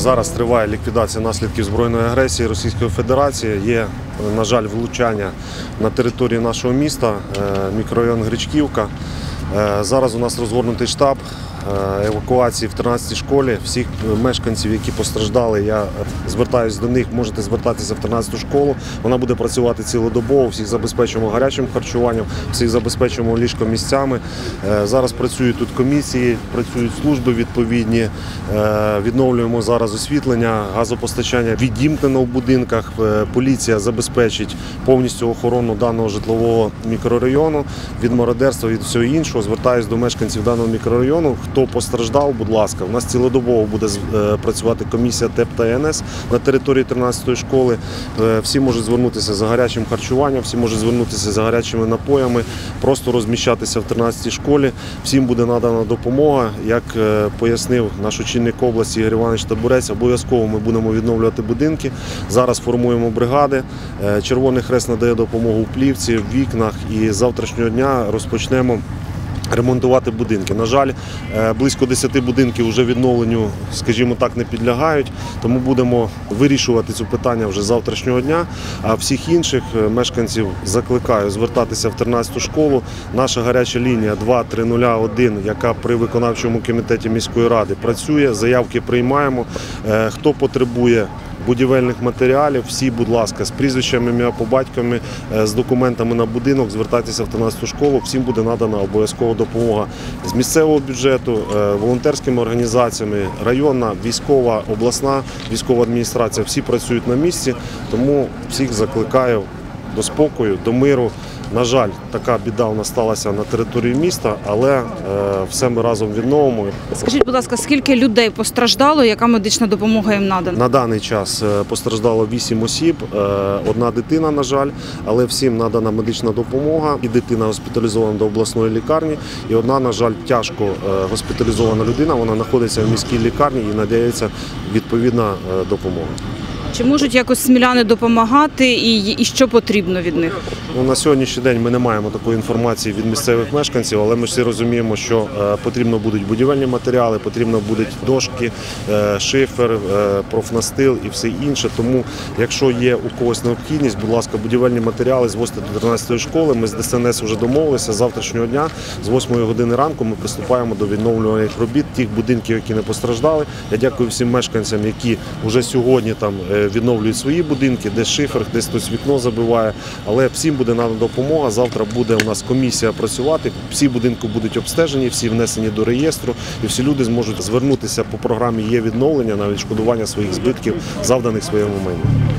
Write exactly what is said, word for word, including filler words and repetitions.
Зараз триває ліквідація наслідків збройної агресії Російської Федерації. Є, на жаль, влучання на території нашого міста, мікрорайон Гречківка. Зараз у нас розгорнутий штаб евакуації в тринадцятій школі. Всіх мешканців, які постраждали, я звертаюся до них, можете звертатися в тринадцяту школу. Вона буде працювати цілодобово, всіх забезпечуємо гарячим харчуванням, всіх забезпечуємо ліжкомісцями. Зараз працюють тут комісії, працюють служби відповідні, відновлюємо зараз освітлення, газопостачання відімкнено в будинках. Поліція забезпечить повністю охорону даного житлового мікрорайону від мародерства, від всього іншого. Звертаюся до мешканців даного мікрорайону. Хто постраждав, будь ласка, у нас цілодобово буде працювати комісія ТЕП та Е Ен Ес на території тринадцятої школи. Всі можуть звернутися за гарячим харчуванням, всі можуть звернутися за гарячими напоями, просто розміщатися в тринадцятій школі. Всім буде надана допомога. Як пояснив наш очільник області Ігор Іванович Табурець, обов'язково ми будемо відновлювати будинки. Зараз формуємо бригади. Червоний Хрест надає допомогу в плівці, в вікнах, і з завтрашнього дня розпочнемо ремонтувати будинки. На жаль, близько десяти будинків вже відновленню, скажімо так, не підлягають, тому будемо вирішувати це питання вже з завтрашнього дня. А всіх інших мешканців закликаю звертатися в тринадцяту школу. Наша гаряча лінія два три нуль один, яка при виконавчому комітеті міської ради працює, заявки приймаємо. Хто потребує будівельних матеріалів, всі, будь ласка, з прізвищами, ім'я по батькові, з документами на будинок, звертайтеся в тринадцяту школу, всім буде надана обов'язкова допомога з місцевого бюджету, волонтерськими організаціями, районна, військова, обласна, військова адміністрація, всі працюють на місці, тому всіх закликаю до спокою, до миру. На жаль, така біда у нас сталася на території міста, але е, все ми разом відновимо. Скажіть, будь ласка, скільки людей постраждало, яка медична допомога їм надана? На даний час постраждало вісім осіб, одна дитина, на жаль, але всім надана медична допомога. І дитина госпіталізована до обласної лікарні, і одна, на жаль, тяжко госпіталізована людина, вона знаходиться в міській лікарні і надається відповідна допомога. Чи можуть якось сміляни допомагати і, і що потрібно від них? Ну, на сьогоднішній день ми не маємо такої інформації від місцевих мешканців, але ми всі розуміємо, що е, потрібно будуть будівельні матеріали, потрібно будуть дошки, е, шифер, е, профнастил і все інше. Тому, якщо є у когось необхідність, будь ласка, будівельні матеріали звозьте до тринадцятої школи. Ми з Де Ес Ен Ес вже домовилися. З завтрашнього дня, з восьмої години ранку, ми приступаємо до відновлювальних робіт тих будинків, які не постраждали. Я дякую всім мешканцям, які вже сьогодні там відновлюють свої будинки, десь шифер, десь хтось вікно забиває, але всім буде надана допомога. Завтра буде у нас комісія працювати, всі будинки будуть обстежені, всі внесені до реєстру, і всі люди зможуть звернутися по програмі «Є відновлення» на відшкодування своїх збитків, завданих своєму майну.